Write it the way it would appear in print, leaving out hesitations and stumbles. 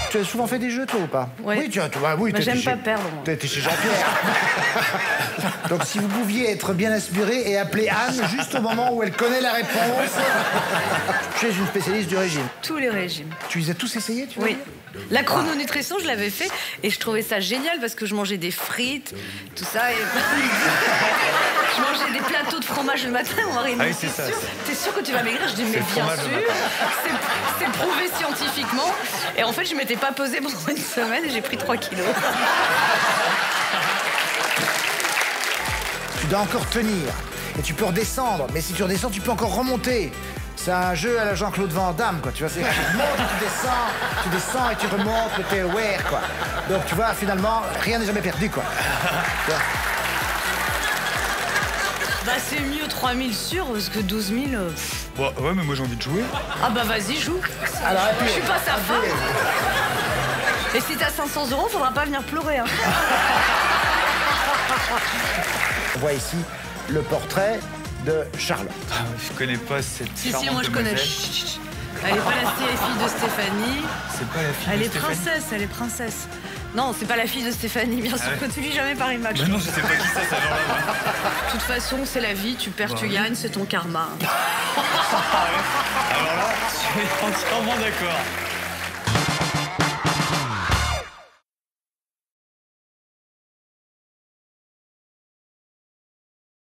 Tu as souvent fait des jeux, toi, ou pas? Ouais. Oui, oui. Mais j'aime pas perdre, moi. T'es chez Jean-Pierre. Donc, si vous pouviez être bien inspiré et appeler Anne juste au moment où elle connaît la réponse. Tu es une spécialiste du régime. Tous les régimes. Tu les as tous essayés, tu vois? Oui. La chrononutrition, je l'avais fait et je trouvais ça génial parce que je mangeais des frites, tout ça. Et... je mangeais des plateaux de fromage le matin. Mon mari me dit, t'es sûr que tu vas maigrir? Je dis, mais bien sûr. C'est prouvé scientifiquement. Et en fait, je m'étais pas pesée pendant une semaine et j'ai pris 3 kilos. Tu dois encore tenir et tu peux redescendre. Mais si tu redescends, tu peux encore remonter. C'est un jeu à la Jean-Claude Van Damme, quoi. Tu vois, c'est tu montes, tu descends et tu remontes le tailwear, quoi. Donc, tu vois, finalement, rien n'est jamais perdu, quoi. Bah, c'est mieux 3000 sûrs parce que 12 000... Bon, ouais, mais moi j'ai envie de jouer. Ah bah vas-y, joue. Alors, je suis pas sa femme. Et si t'as 500 €, faudra pas venir pleurer. Hein. On voit ici le portrait de Charlotte. Ah, je connais pas cette Si, moi charmante je connais. demoiselle. Elle est pas la fille de Stéphanie. C'est pas la fille Elle de est Stéphanie. princesse, elle est princesse. Non, c'est pas la fille de Stéphanie, bien sûr que tu lis jamais Paris Match. Bah non, je sais pas qui ça genre là. De toute façon, c'est la vie, tu perds, tu gagnes, c'est ton karma. Alors là, je suis entièrement d'accord.